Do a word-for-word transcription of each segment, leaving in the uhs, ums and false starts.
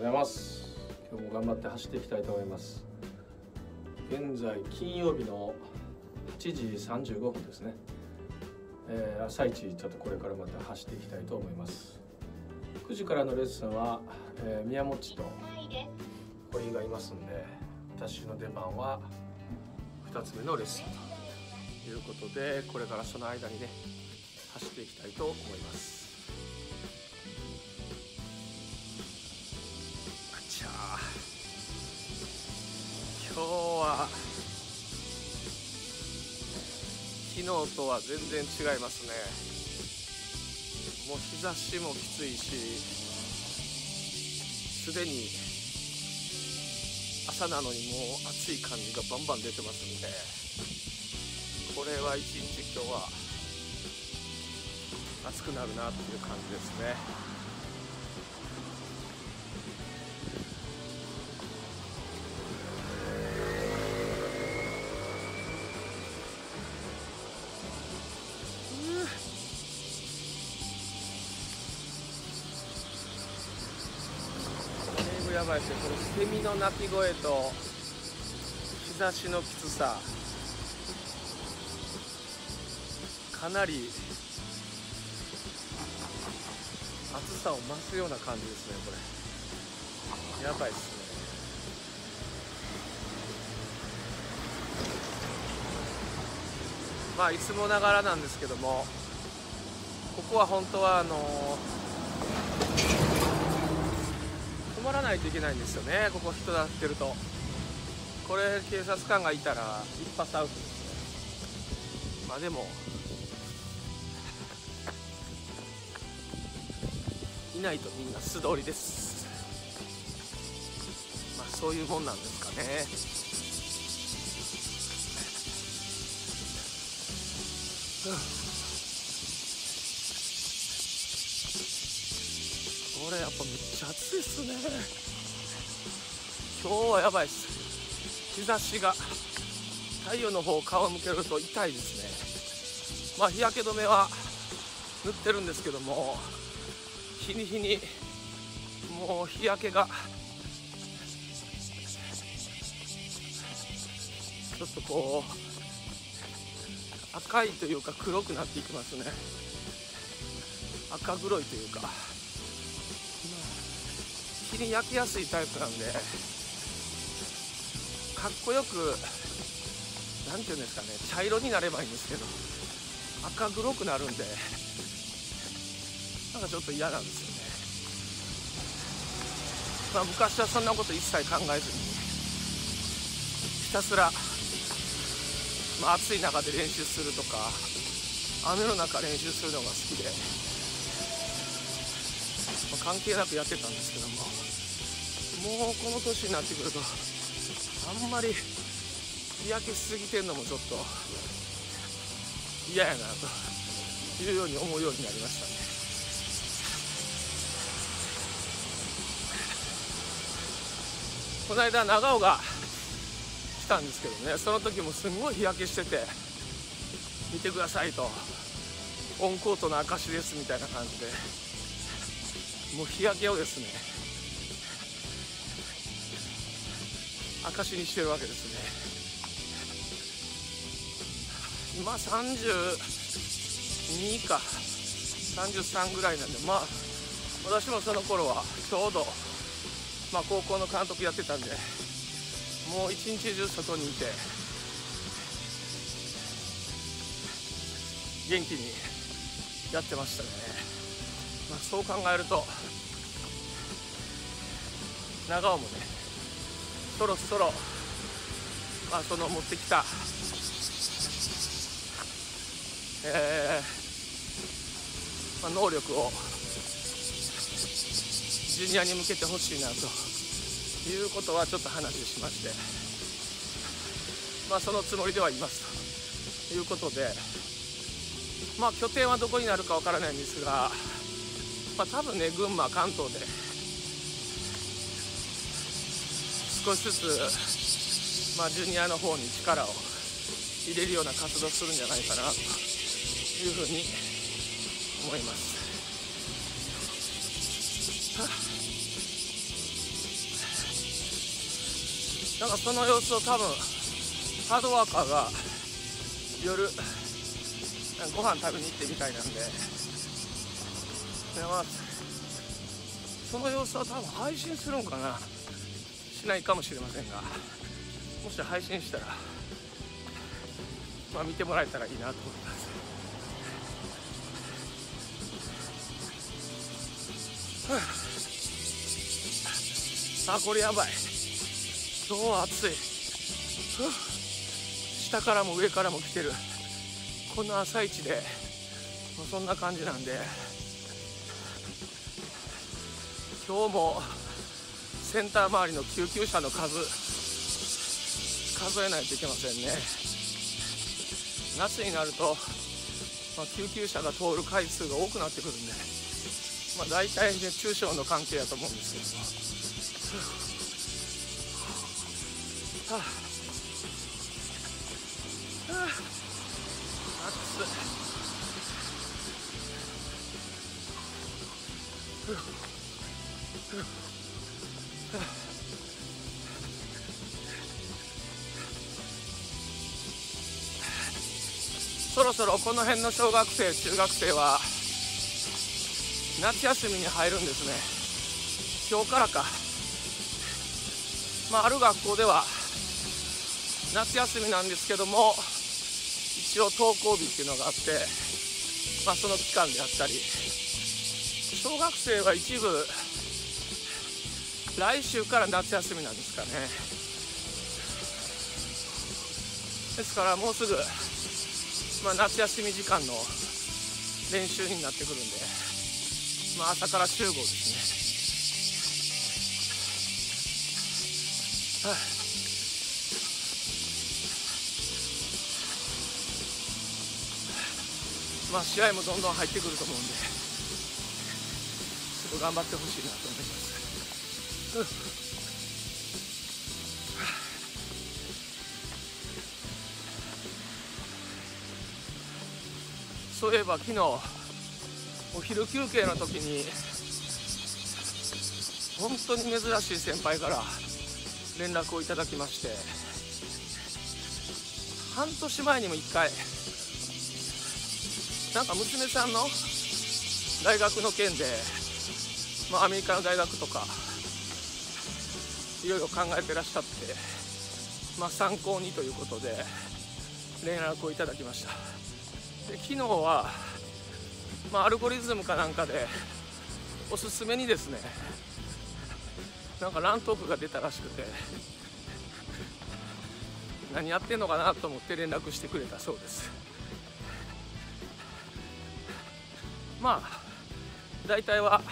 ございます。今日も頑張って走っていきたいと思います。現在金曜日のはちじさんじゅうごふんですね。えー、朝一ちょっとこれからまた走っていきたいと思います。くじからのレッスンは、えー、宮持と堀がいますんで、私の出番はふたつめのレッスンということで、これからその間にね走っていきたいと思います。あちゃー、今日は昨日とは全然違いますね。もう日差しもきついし、すでに朝なのにもう暑い感じがバンバン出てますんで、これは一日今日は暑くなるなっていう感じですね。やばいですね。このセミの鳴き声と日差しのきつさ、かなり暑さを増すような感じですね。これやばいですね。まあいつもながらなんですけども、ここは本当はあの止まらないといけないんですよね。ここ人だってると、これ警察官がいたら一発アウトですね。まあでもいないとみんな素通りです。まあそういうもんなんですかね。これやっぱめっちゃ暑いっすね。今日はやばいっす。日差しが太陽の方顔を向けると痛いですね。まあ日焼け止めは塗ってるんですけども、日に日にもう日焼けがちょっとこう赤いというか黒くなっていきますね。赤黒いというか、日に焼きやすいタイプなんで、かっこよくなんていうんですかね、茶色になればいいんですけど、赤黒くなるんでなんかちょっと嫌なんですよね。まあ昔はそんなこと一切考えずにひたすら、まあ、暑い中で練習するとか雨の中練習するのが好きで、まあ、関係なくやってたんですけども、もうこの年になってくるとあんまり日焼けしすぎてんのもちょっと嫌やなというように思うようになりましたね。この間長尾が来たんですけどね、その時もすごい日焼けしてて、見てくださいと、オンコートの証ですみたいな感じで、もう日焼けをですね証にしてるわけですね。今さんじゅうにかさんじゅうさんぐらいなんで、まあ私もその頃はちょうど、まあ、高校の監督やってたんで、もう一日中外にいて元気にやってましたね。まあ、そう考えると長尾もね、そろそろ、まあ、その持ってきた、えーまあ、能力をジュニアに向けてほしいなということはちょっと話しまして、まあそのつもりではいますということで、まあ拠点はどこになるかわからないんですが、まあ多分ね群馬関東で少しずつ、まあ、ジュニアの方に力を入れるような活動をするんじゃないかなというふうに思います。 なんかその様子を多分ハードワーカーが夜ご飯食べに行ってみたいなんで、まあ、その様子は多分配信するんかな、しないかもしれませんが、もし配信したら、まあ、見てもらえたらいいなと思います。はあ、あ、これやばい。今日は暑い。下からも上からも来てる。この朝一でもうそんな感じなんで、今日もセンター周りの救急車の数数えないといけませんね。夏になると、まあ、救急車が通る回数が多くなってくるんで、まあ、大体熱中症の関係だと思うんですけども、はあはあ、暑い。ふうふうはあ、そろそろこの辺の小学生中学生は夏休みに入るんですね。今日からか。まあある学校では夏休みなんですけども、一応登校日っていうのがあって、まあその期間であったり、小学生は一部来週から夏休みなんですかね。ですからもうすぐ、まあ、夏休み時間の練習になってくるんで、まあ、朝から集合ですね。はあ、まあ試合もどんどん入ってくると思うんで、ちょっと頑張ってほしいなと思います。うん、そういえば昨日お昼休憩の時に本当に珍しい先輩から連絡をいただきまして、半年前にもいっかいなんか娘さんの大学の件で、まあ、アメリカの大学とかいろいろ考えてらっしゃって、まあ、参考にということで連絡をいただきました。で昨日は、まあ、アルゴリズムかなんかでおすすめにですね、なんかラントークが出たらしくて、何やってんのかなと思って連絡してくれたそうです。まあ大体は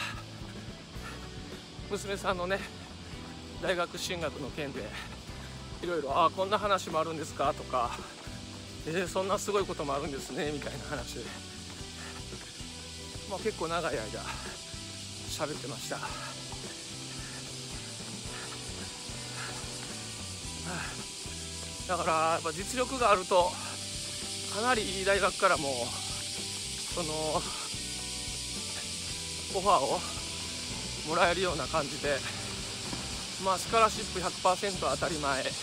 娘さんのね大学進学の件でいろいろ、ああこんな話もあるんですかとか、えー、そんなすごいこともあるんですねみたいな話で、まあ、結構長い間喋ってました。はあ、だからやっぱ実力があるとかなりいい大学からもそのオファーをもらえるような感じで、まあスカラシップ ひゃくパーセント 当たり前で、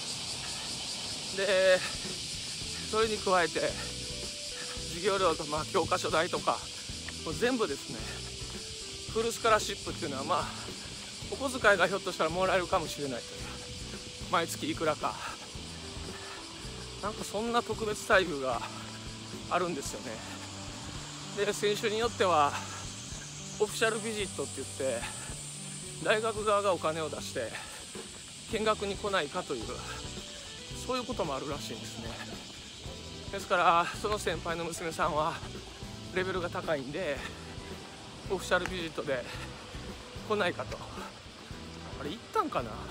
それに加えて授業料とまあ教科書代とかもう全部ですね、フルスカラシップっていうのはまあお小遣いがひょっとしたらもらえるかもしれないという、毎月いくらか、なんかそんな特別待遇があるんですよね。で選手によってはオフィシャルビジットって言って大学側がお金を出して見学に来ないかという、そういうこともあるらしいんですね。ですからその先輩の娘さんはレベルが高いんでオフィシャルビジットで来ないかと。あれ行ったんかな。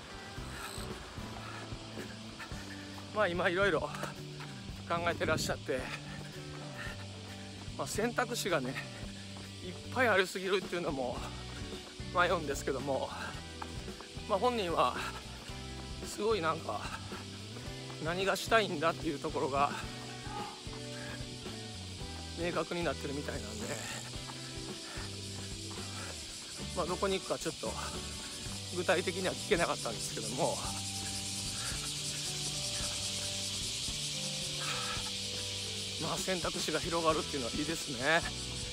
まあ今いろいろ考えてらっしゃって、まあ、選択肢がねいっぱいありすぎるっていうのも迷うんですけども、まあ、本人はすごいなんか何がしたいんだっていうところが明確になってるみたいなんで、まあ、どこに行くかちょっと具体的には聞けなかったんですけども、 まあ選択肢が広がるっていうのはいいですね。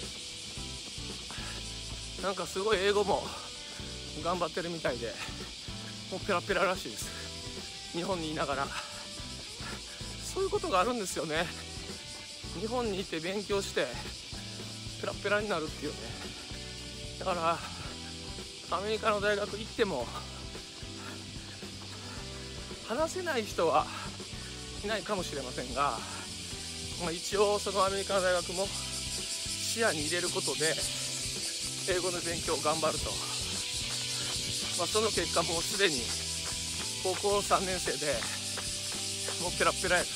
なんかすごい英語も頑張ってるみたいで、もうペラペラらしいです。日本にいながら。そういうことがあるんですよね。日本にいて勉強してペラペラになるっていうね。だからアメリカの大学行っても話せない人はいないかもしれませんが、まあ、一応そのアメリカの大学も視野に入れることで英語の勉強を頑張ると、まあ、その結果もうすでに高校さんねん生でもうペラペラやる。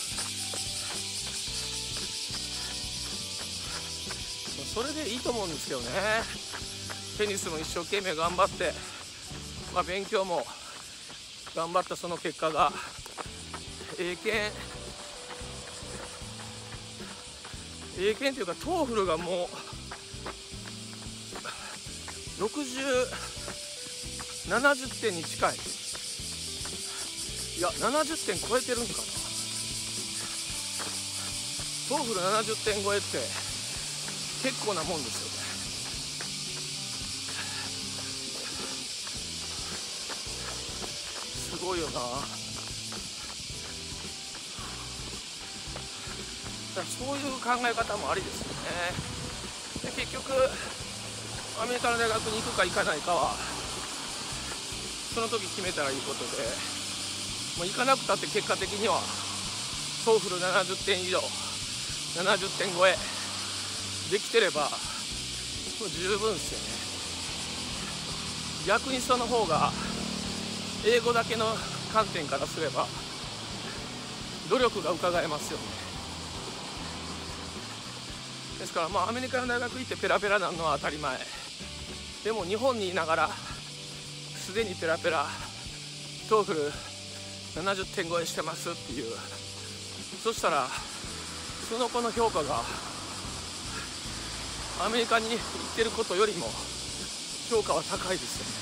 それでいいと思うんですけどね。テニスも一生懸命頑張って、まあ、勉強も頑張ったその結果が英検英検というかトーフルがもうろくじゅうななじゅってんに近い。いやななじゅってん超えてるんかな。トーフルななじゅってん超えって結構なもんですよね。すごいよな。だからそういう考え方もありですよね。で結局アメリカの大学に行くか行かないかはその時決めたらいいことで、もう行かなくたって結果的にはトーフルななじゅってん以上ななじゅってん超えできてればもう十分ですよね。逆にその方が英語だけの観点からすれば努力が伺えますよね。ですからまあアメリカの大学行ってペラペラなのは当たり前でも、日本にいながらすでにペラペラトーフルななじゅってん超えしてますっていう、そしたらその子の評価がアメリカに行ってることよりも評価は高いですよね。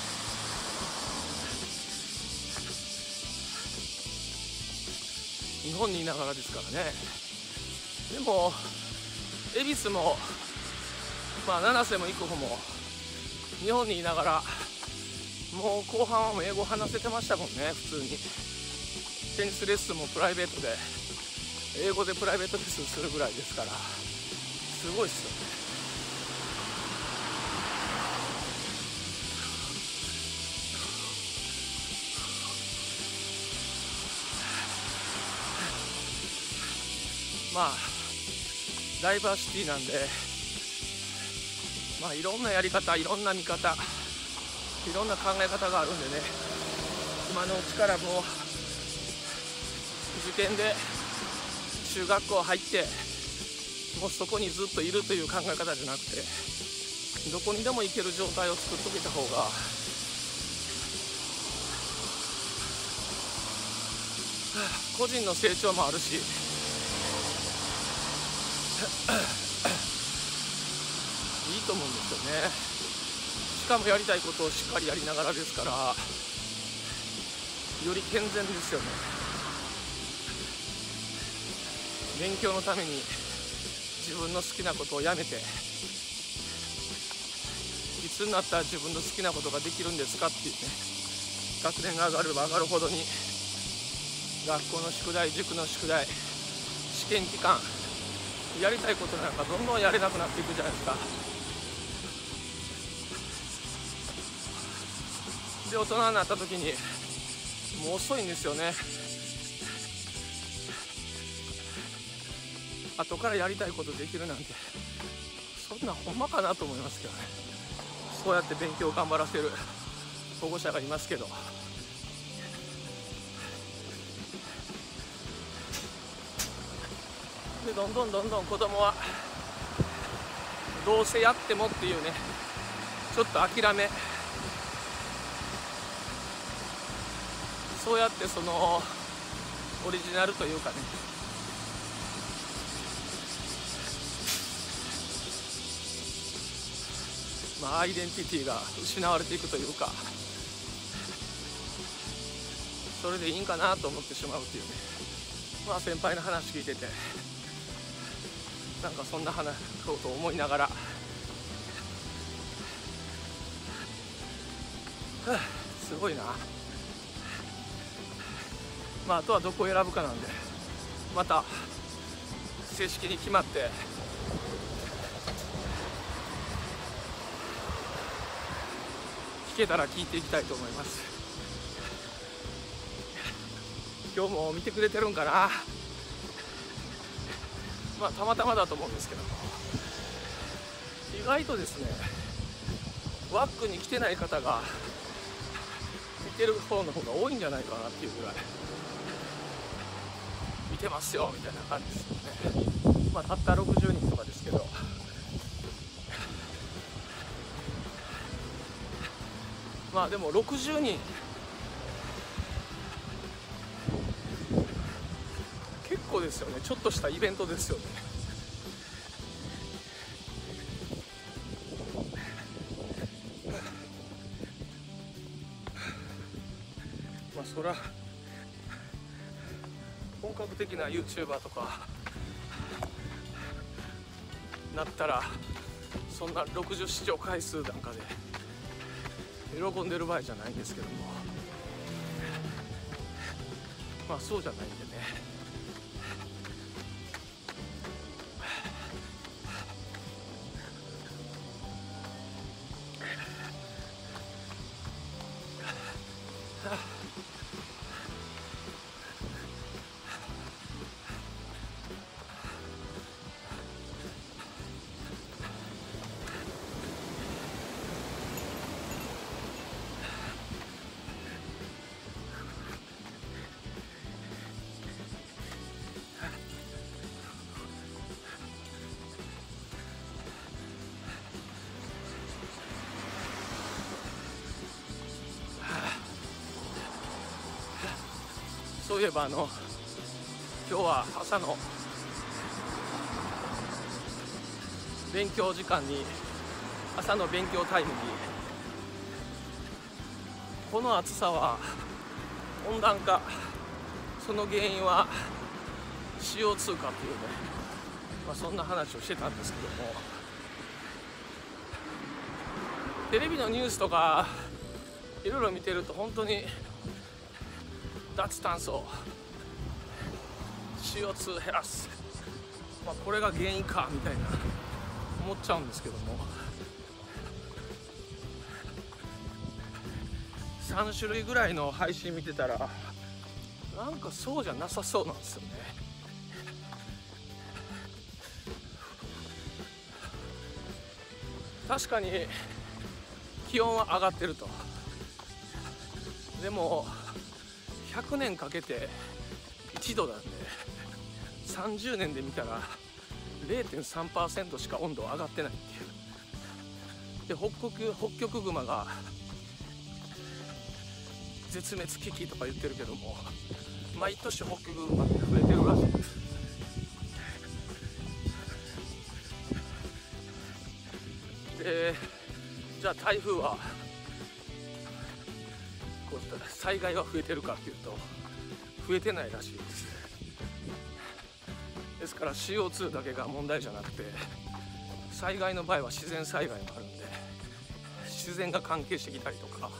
日本にいながらですからね。でも恵比寿もまあ七瀬も行く方も日本にいながらもう後半はもう英語話せてましたもんね。普通にテニスレッスンもプライベートで英語でプライベートレッスンするぐらいですから、すごいっすよね。まあダイバーシティなんで、まあいろんなやり方、いろんな見方、いろんな考え方があるんでね、今のうちからもう受験で中学校入ってもうそこにずっといるという考え方じゃなくて、どこにでも行ける状態を作っておいた方が個人の成長もあるしいいと思うんですよね。しかもやりたいことをしっかりやりながらですから、より健全ですよね。勉強のために自分の好きなことをやめて、いつになったら自分の好きなことができるんですかっていうね、学年が上がれば上がるほどに学校の宿題、塾の宿題、試験期間、やりたいことなんかどんどんやれなくなっていくじゃないですか。で大人になった時にもう遅いんですよね。後からやりたいことできるなんてそんなほんまかなと思いますけどね。そうやって勉強を頑張らせる保護者がいますけど、でどんどんどんどん子供はどうせやってもっていうね、ちょっと諦め、そうやってそのオリジナルというかね、まあアイデンティティが失われていくというか、それでいいんかなと思ってしまうっていうね。まあ先輩の話聞いててなんかそんな話ことを思いながら、はあ、すごいな。まああとはどこを選ぶかなんで、また正式に決まって聞けたら聞いていきたいと思います。今日も見てくれてるんかな。まあたまたまだと思うんですけども、意外とですねワックに来てない方が見てる方の方が多いんじゃないかなっていうぐらい見てますよみたいな感じですよね。まあたったろくじゅうにんとかですけど、まあでもろくじゅうにん結構ですよね。ちょっとしたイベントですよね。まあそら本格的な YouTuber とかなったらそんなろくじゅう視聴回数なんかで喜んでる場合じゃないんですけども、まあそうじゃないんでね。そういえばあの今日は朝の勉強時間に朝の勉強タイムにこの暑さは温暖化、その原因は シーオーツー かっていうね、まあ、そんな話をしてたんですけども、テレビのニュースとかいろいろ見てると本当に脱炭素 シーオーツー 減らす、まあ、これが原因かみたいな思っちゃうんですけども、さん種類ぐらいの配信見てたらなんかそうじゃなさそうなんですよね。確かに気温は上がってると。でもひゃくねんかけていちどなんで、さんじゅうねんで見たら れいてんさんパーセント しか温度上がってないっていう。で北極北極熊が絶滅危機とか言ってるけども、毎年北極熊って増えてるらしいです。でじゃあ台風はこう災害は増えてるかっていうと増えてないらしいです。ですから シーオーツー だけが問題じゃなくて、災害の場合は自然災害もあるんで、自然が関係してきたりとか、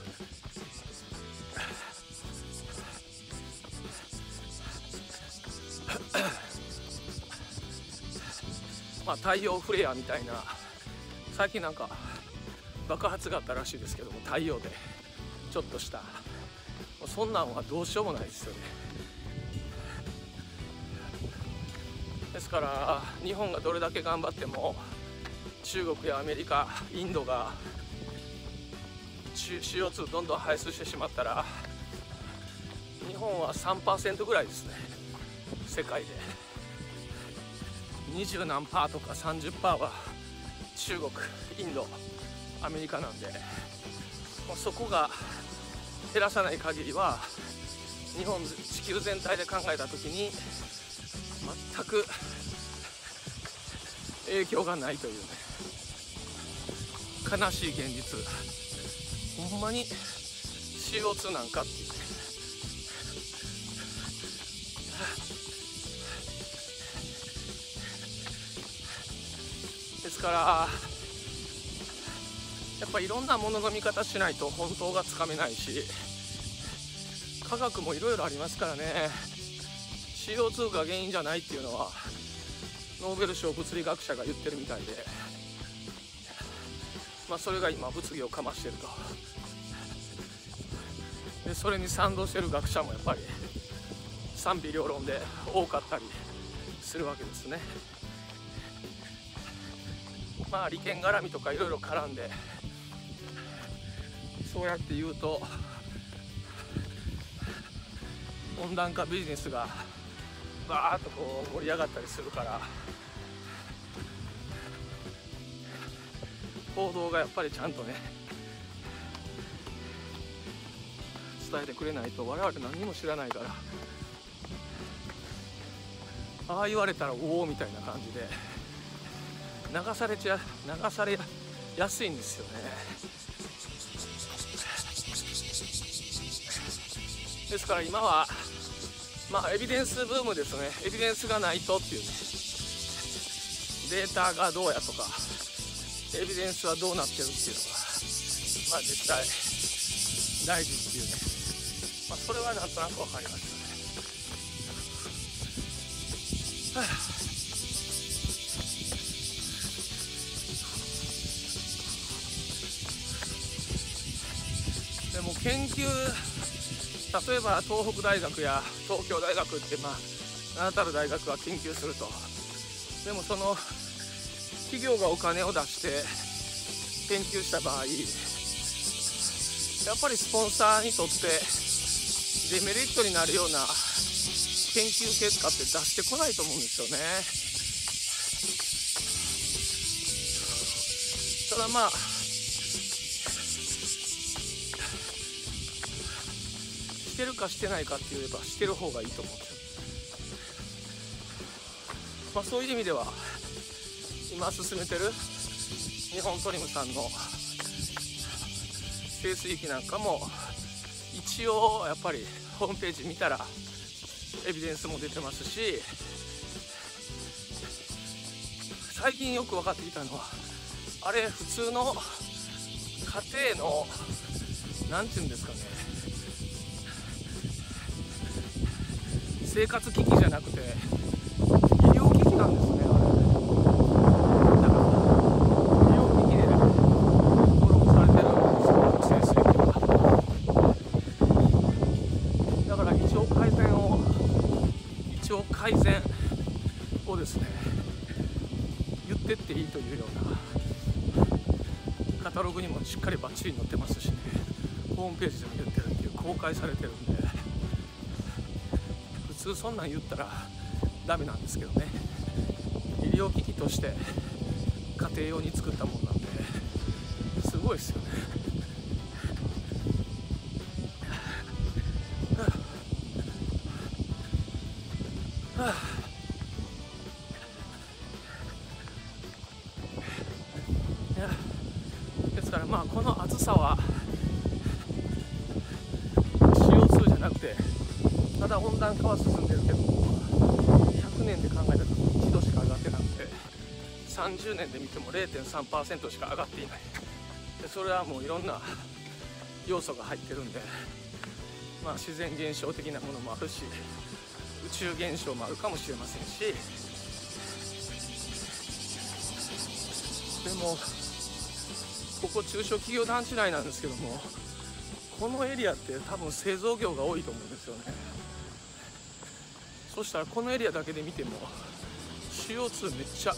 まあ太陽フレアみたいな、最近なんか爆発があったらしいですけども、太陽でちょっとしたそんなんはどうしようもないですよね。ですから日本がどれだけ頑張っても中国やアメリカ、インドが シーオーツー どんどん排出してしまったら、日本は さんパーセント ぐらいですね、世界で。にじゅうなんパーとか さんじゅっパーセント は中国、インド、アメリカなんで、もうそこが減らさない限りは日本、地球全体で考えた時に全く影響がないというね、悲しい現実。ほんまに シーオーツー なんかっていうね。 からやっぱいろんなものの見方しないと本当がつかめないし、科学もいろいろありますからね。 シーオーツー が原因じゃないっていうのはノーベル賞物理学者が言ってるみたいで、まあ、それが今物議をかましてると。でそれに賛同してる学者もやっぱり賛否両論で多かったりするわけですね。まあ利権絡みとかいろいろ絡んで、そうやって言うと温暖化ビジネスがバーッとこう盛り上がったりするから、報道がやっぱりちゃんとね伝えてくれないと我々何にも知らないから、ああ言われたらおおみたいな感じで流されちゃ流されやすいんですよね。ですから今はまあエビデンスブームですね。エビデンスがないとっていうね、データがどうやとかエビデンスはどうなってるっていうのがまあ実際大事っていうね、まあ、それはなんとなく分かりますよね。はあ、でも研究、例えば東北大学や東京大学ってまあ名だたる大学が研究すると、でもその企業がお金を出して研究した場合、やっぱりスポンサーにとってデメリットになるような研究結果って出してこないと思うんですよね。ただまあしてるかしてないかって言えばしてる方がいいと思うんですよ。まあそういう意味では今進めてる日本トリムさんの清水域なんかも一応やっぱりホームページ見たらエビデンスも出てますし、最近よく分かってきたのはあれ普通の家庭のなんていうんですかね、生活機器じゃなくて医療機器なんですね。あれだから医療機器で登録されてるんですよ、清水域は。だから一応改善を一応改善をですね言ってっていいというようなカタログにもしっかりバッチリ載ってますしね、ホームページでも言ってるっていう公開されてるんで、普通そんなん言ったらダメなんですけどね、医療機器として家庭用に作ったもんなんですごいですよね。はあはあ、いやですからまあこの暑さは シーオーツー じゃなくて、ただ温暖化は進んでるけどもひゃくねんで考えたらいちどしか上がってなくて、さんじゅうねんで見ても れいてんさんパーセント しか上がっていない。でそれはもういろんな要素が入ってるんで、まあ、自然現象的なものもあるし宇宙現象もあるかもしれませんし、でもここ中小企業団地内なんですけども、このエリアって多分製造業が多いと思うんですよね。そしたらこのエリアだけで見ても シーオーツー めっちゃ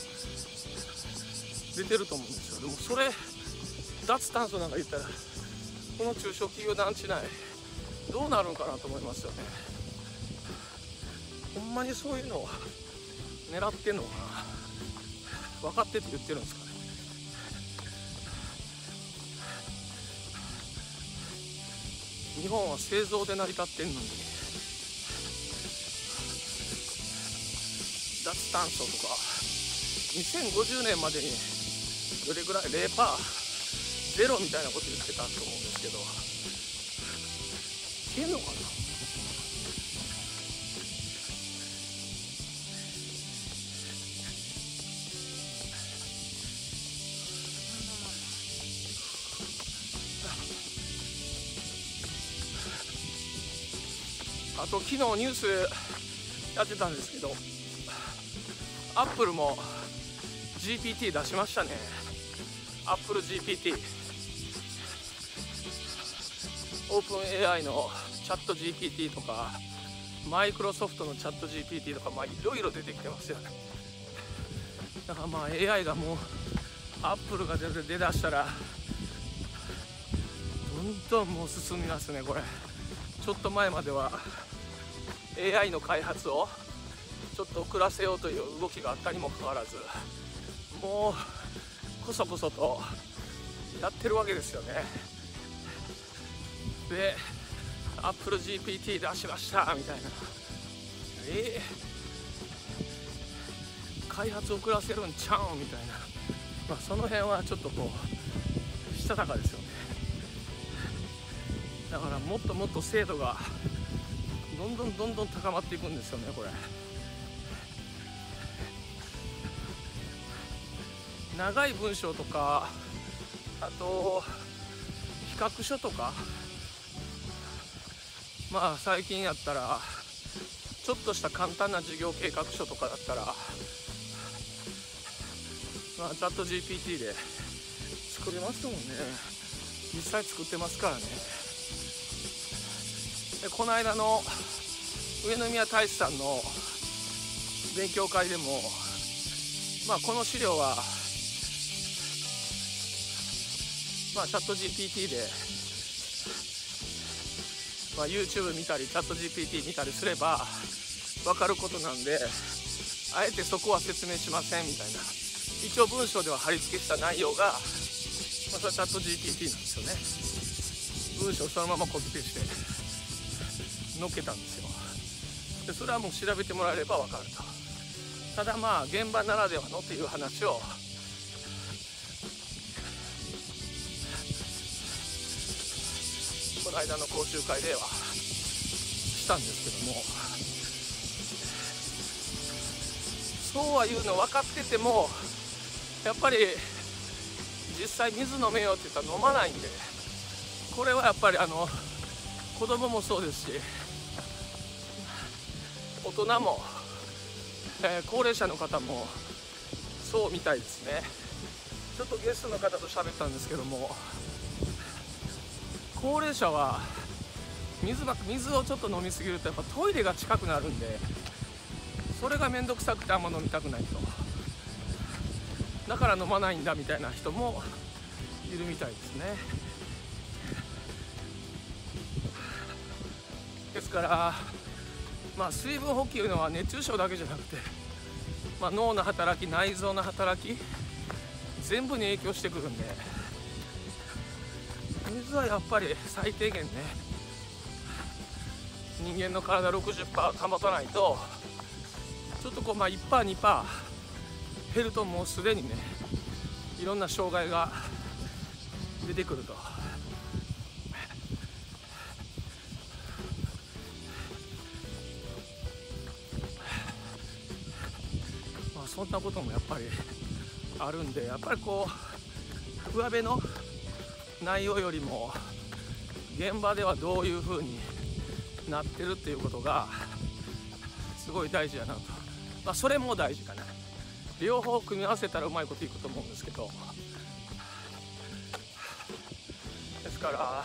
出てると思うんですよ。でもそれ脱炭素なんか言ったらこの中小企業団地内どうなるんかなと思いますよね。ほんまにそういうのを狙ってんのかな、分かってて言ってるんですかね。日本は製造で成り立ってんのに脱炭素とかにせんごじゅうねんまでにどれぐらい ゼロパーセント ゼロみたいなこと言ってたと思うんですけど、いけんのかな。 あと昨日ニュースやってたんですけど、アップルも ジーピーティー 出しましたね。アップル ジーピーティー、 オープン エーアイ のチャット ジーピーティー とかマイクロソフトのチャット ジーピーティー とか、まあいろいろ出てきてますよね。だからまあ エーアイ がもうアップルが出出だしたらどんどんもう進みますね。これちょっと前までは エーアイ の開発をちょっと遅らせようという動きがあったにもかかわらず、もうこそこそとやってるわけですよね。で アップル ジーピーティー 出しましたみたいな、えー、開発遅らせるんちゃうんみたいな、まあ、その辺はちょっとこうしたたかですよね。だからもっともっと精度がどんどんどんどん高まっていくんですよね。これ長い文章とか、あと比較書とか、まあ最近やったらちょっとした簡単な事業計画書とかだったら、まあ、チャット ジーピーティー で作れますもんね。実際作ってますからね。でこの間の上宮大志さんの勉強会でも、まあ、この資料は、まあ、チャット ジーピーティー で、まあ、YouTube 見たりチャット ジーピーティー 見たりすれば分かることなんで、あえてそこは説明しませんみたいな、一応文章では貼り付けした内容が、まあ、それはチャット ジーピーティー なんですよね。文章をそのままコピペして載っけたんですよ。でそれはもう調べてもらえれば分かると。ただまあ現場ならではのっていう話をこの間の講習会ではしたんですけども、そうは言うの分かっててもやっぱり実際水飲めよって言ったら飲まないんで、これはやっぱりあの子供もそうですし大人も、えー、高齢者の方もそうみたいですね。ちょっとゲストの方と喋ったんですけども、高齢者は 水ば水をちょっと飲みすぎるとやっぱトイレが近くなるんで、それが面倒くさくてあんま飲みたくないと、だから飲まないんだみたいな人もいるみたいですね。ですからまあ水分補給のは熱中症だけじゃなくて、まあ、脳の働き、内臓の働き全部に影響してくるんで、水はやっぱり最低限ね、人間の体 ろくじゅっパーセント 保たないと、ちょっとこうまあ いちパーセント にパーセント 減るともうすでにねいろんな障害が出てくると。まあそんなこともやっぱりあるんで、やっぱりこう上辺の内容よりも現場ではどういう風になってるっていうことがすごい大事やなと。まあそれも大事かな。両方組み合わせたらうまいこといくと思うんですけど、ですから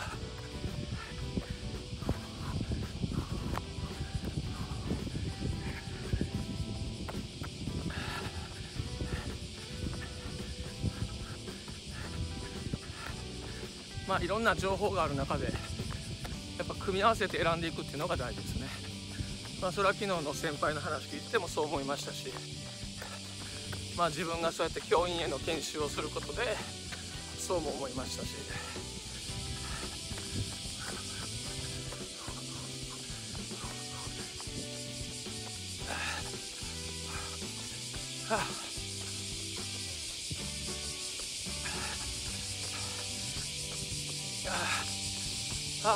まあいろんな情報がある中でやっぱ組み合わせて選んでいくっていうのが大事ですね。まあそれは昨日の先輩の話聞いてもそう思いましたし、まあ自分がそうやって教員への研修をすることでそうも思いましたし、はあ、はあ、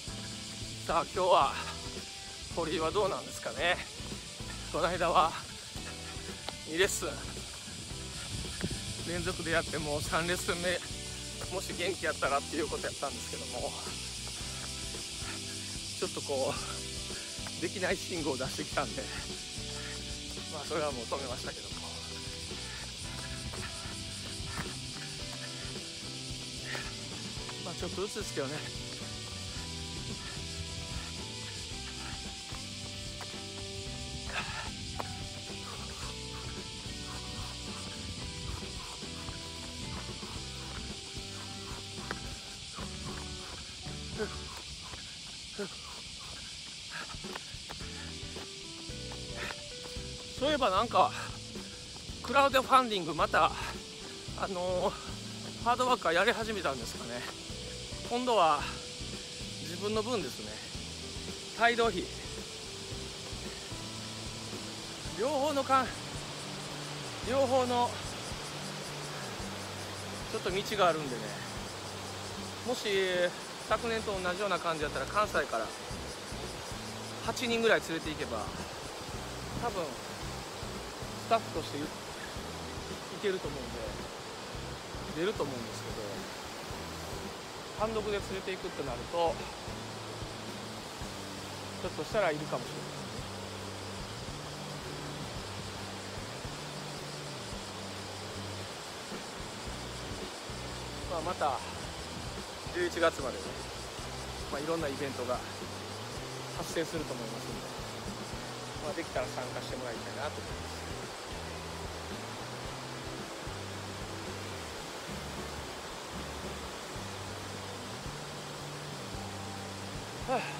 さあ今日は堀井はどうなんですかね。この間はにレッスン連続でやってもうさんレッスン目もし元気やったらっていうことやったんですけども、ちょっとこうできない信号を出してきたんで、まあそれはもう止めましたけども、まあちょっとずつですけどね。そういえばなんかクラウドファンディングまたあのー、ハードワーカーやり始めたんですかね。今度は自分の分ですね。帯同費両方のかん両方のちょっと道があるんでね、もし昨年と同じような感じだったら関西からはちにんぐらい連れて行けば多分スタッフとしていけると思うんで出ると思うんですけど、単独で連れていくってなるとちょっとしたらいるかもしれない。まあ、またじゅういちがつまでね、まあ、いろんなイベントが発生すると思いますので、まあ、できたら参加してもらいたいなと思います。はあ、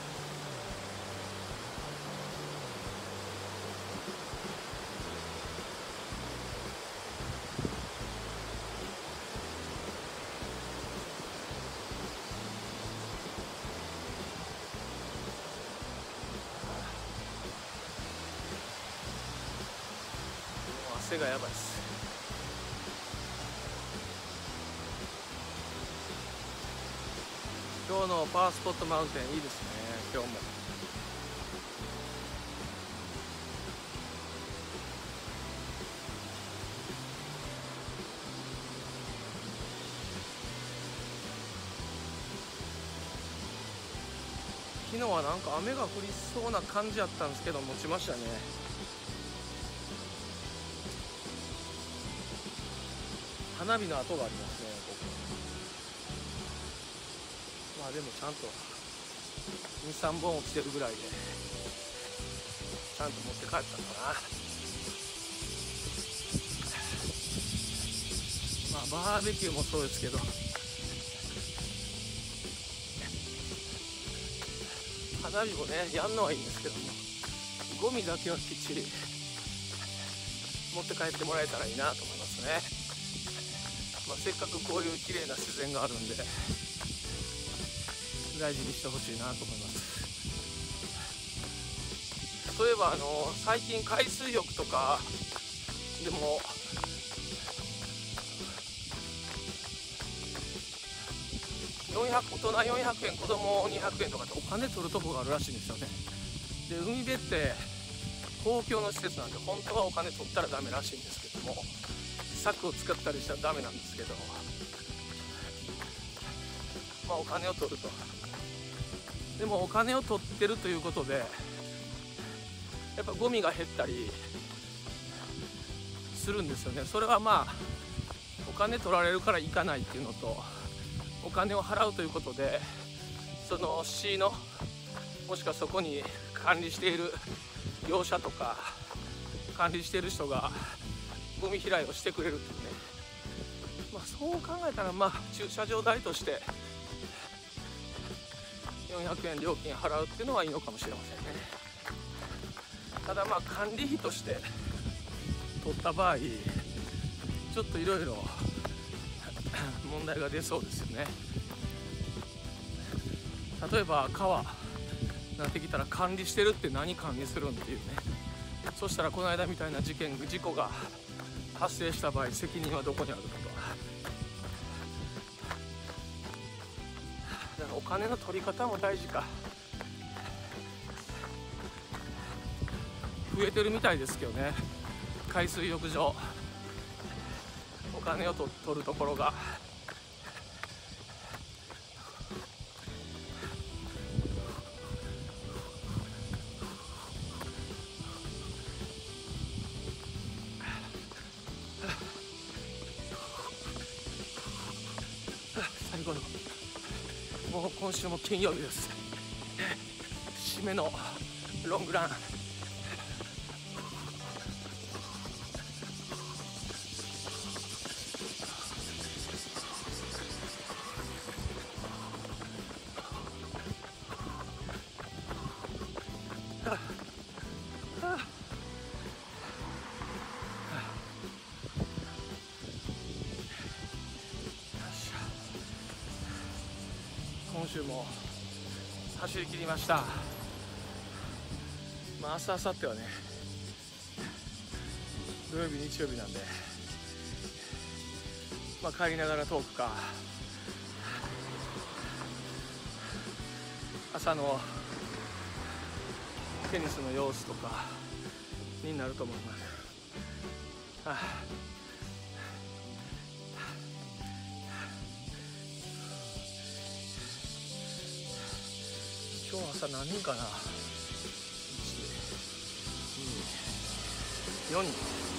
汗がやばいです。今日のパワースポットマウンテンいいですね。今日も昨日はなんか雨が降りそうな感じやったんですけど持ちましたね。花火の跡がありますね、ここ。まあでもちゃんとにさんぼん落ちてるぐらいでちゃんと持って帰ったのかな。まあバーベキューもそうですけど、花火もねやんのはいいんですけども、ゴミだけはきっちり持って帰ってもらえたらいいなと思いますね。まあ、せっかくこういう綺麗な自然があるんで大事にしてほしいなと思います。そういえばあの最近海水浴とかでもよんひゃく大人よんひゃくえん、子供にひゃくえんとかってお金取るとこがあるらしいんですよね。で海辺って公共の施設なんで本当はお金取ったらダメらしいんですけども、柵を使ったりしたらダメなんですけど、まあお金を取ると。でもお金を取ってるということでやっぱゴミが減ったりするんですよね。それはまあお金取られるから行かないっていうのと、お金を払うということでその市のもしくはそこに管理している業者とか管理している人がゴミ拾いをしてくれるっていうね、まあ、そう考えたらまあ駐車場代としてよんひゃくえん料金払うっていうのはいいのかもしれませんね。ただまあ管理費として取った場合ちょっといろいろ問題が出そうですよね。例えば川なってきたら管理してるって何管理するんっていうね。そしたらこの間みたいな事件事故が発生した場合責任はどこにあるのかと。だからお金の取り方も大事か。増えてるみたいですけどね。 海水浴場、お金をと取るところが最後の、もう今週も金曜日です。締めのロングラン。今週も走り切りました。まあ明日明後日はね、土曜日日曜日なんで、まあ帰りながらトークか、朝のテニスの様子とかになると思います。はあ、今日朝何人かな、いち、に、よにん、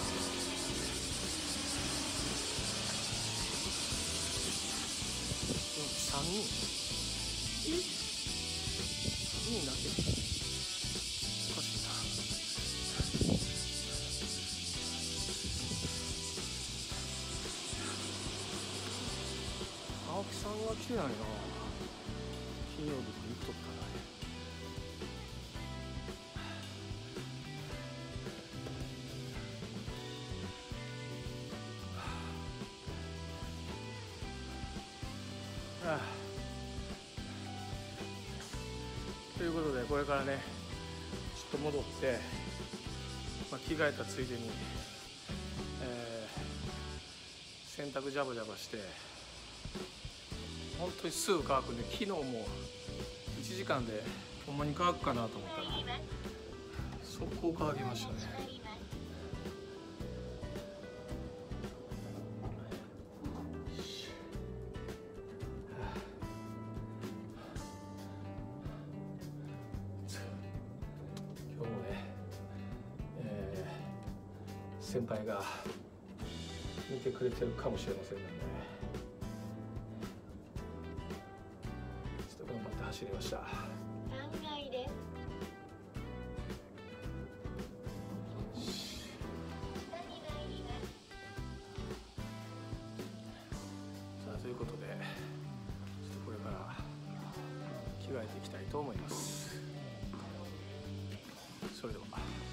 さんにん、えにんだけ、おかしいな。青木さんが来てないな。金曜日って言っとったな。はあ、ということでこれからねちょっと戻って、まあ、着替えたついでに、えー、洗濯ジャバジャバして、本当にすぐ乾くんで、昨日もいちじかんでほんまに乾くかなと思ったら速攻乾きましたね。今日もね、えー、先輩が見てくれてるかもしれませんので、ちょっと頑張って走りました。さあ、ということでちょっとこれから着替えていきたいと思います。それでは。